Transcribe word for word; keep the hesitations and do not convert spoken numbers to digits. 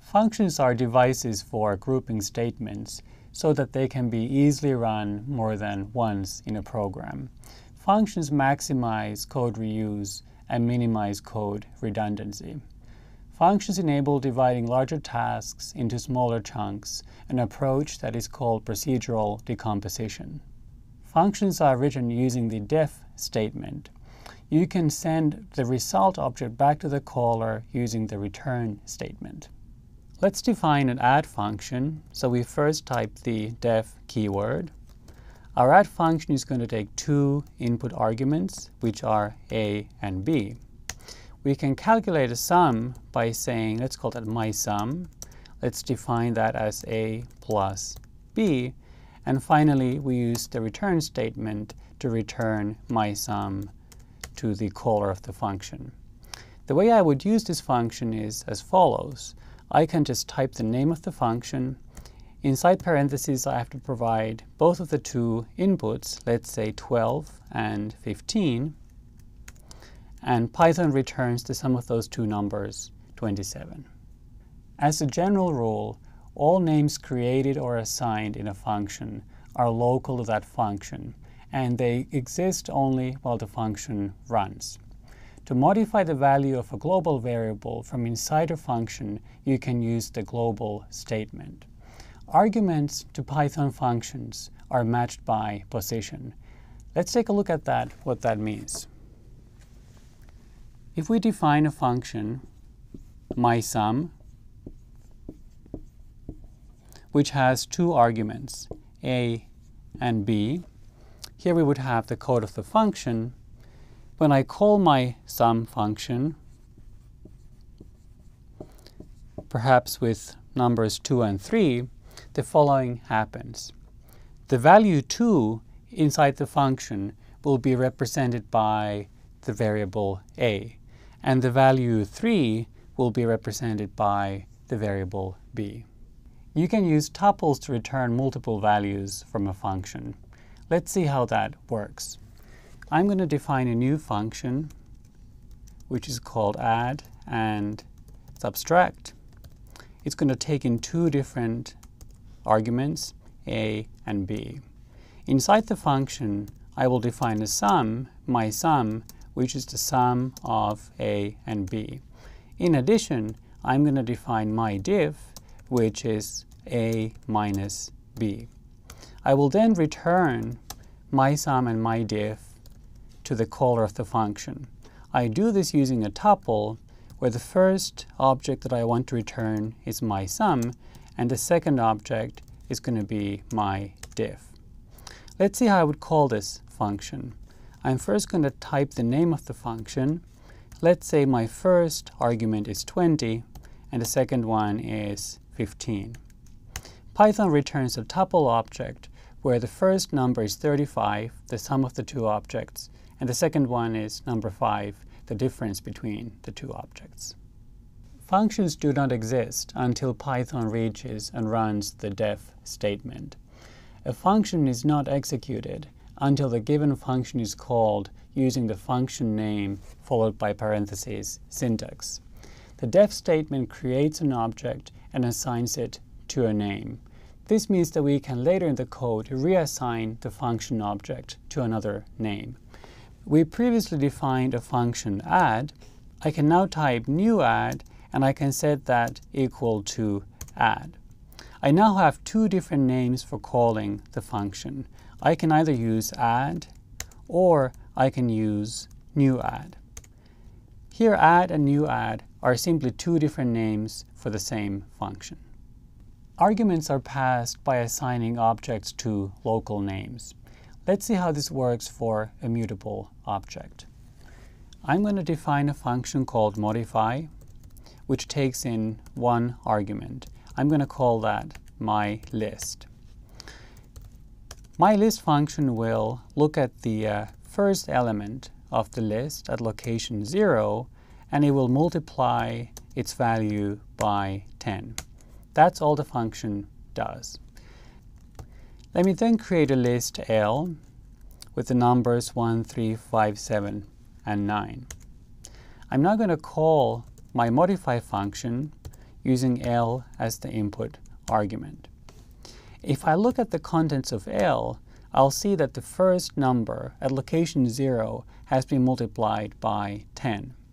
Functions are devices for grouping statements so that they can be easily run more than once in a program. Functions maximize code reuse and minimize code redundancy. Functions enable dividing larger tasks into smaller chunks, an approach that is called procedural decomposition. Functions are written using the def statement. You can send the result object back to the caller using the return statement. Let's define an add function. So we first type the def keyword. Our add function is going to take two input arguments, which are a and b. We can calculate a sum by saying, let's call that my sum. Let's define that as a plus b. And finally, we use the return statement to return my sum to the caller of the function. The way I would use this function is as follows. I can just type the name of the function. Inside parentheses, I have to provide both of the two inputs, let's say twelve and fifteen. And Python returns the sum of those two numbers, twenty-seven. As a general rule, all names created or assigned in a function are local to that function, and they exist only while the function runs. To modify the value of a global variable from inside a function, you can use the global statement. Arguments to Python functions are matched by position. Let's take a look at that, what that means. If we define a function, mySum, which has two arguments, a and b, here we would have the code of the function. When I call my sum function, perhaps with numbers two and three, the following happens. The value two inside the function will be represented by the variable a, and the value three will be represented by the variable b. You can use tuples to return multiple values from a function. Let's see how that works. I'm going to define a new function, which is called add and subtract. It's going to take in two different arguments, a and b. Inside the function, I will define a sum, my sum, which is the sum of a and b. In addition, I'm going to define my diff, which is a minus b. I will then return my sum and my diff to the caller of the function. I do this using a tuple where the first object that I want to return is my sum and the second object is going to be my diff. Let's see how I would call this function. I'm first going to type the name of the function. Let's say my first argument is twenty and the second one is fifteen. Python returns a tuple object where the first number is thirty-five, the sum of the two objects, and the second one is number five, the difference between the two objects. Functions do not exist until Python reaches and runs the def statement. A function is not executed until the given function is called using the function name followed by parentheses syntax. The def statement creates an object and assigns it to a name. This means that we can later in the code reassign the function object to another name. We previously defined a function add. I can now type new add and I can set that equal to add. I now have two different names for calling the function. I can either use add or I can use new add. Here add and new add are simply two different names for the same function. Arguments are passed by assigning objects to local names. Let's see how this works for a mutable object. I'm going to define a function called modify, which takes in one argument. I'm going to call that my list. My list function will look at the uh, first element of the list at location zero, and it will multiply its value by ten. That's all the function does. Let me then create a list L with the numbers one, three, five, seven, and nine. I'm now going to call my modify function using L as the input argument. If I look at the contents of L, I'll see that the first number at location zero has been multiplied by ten.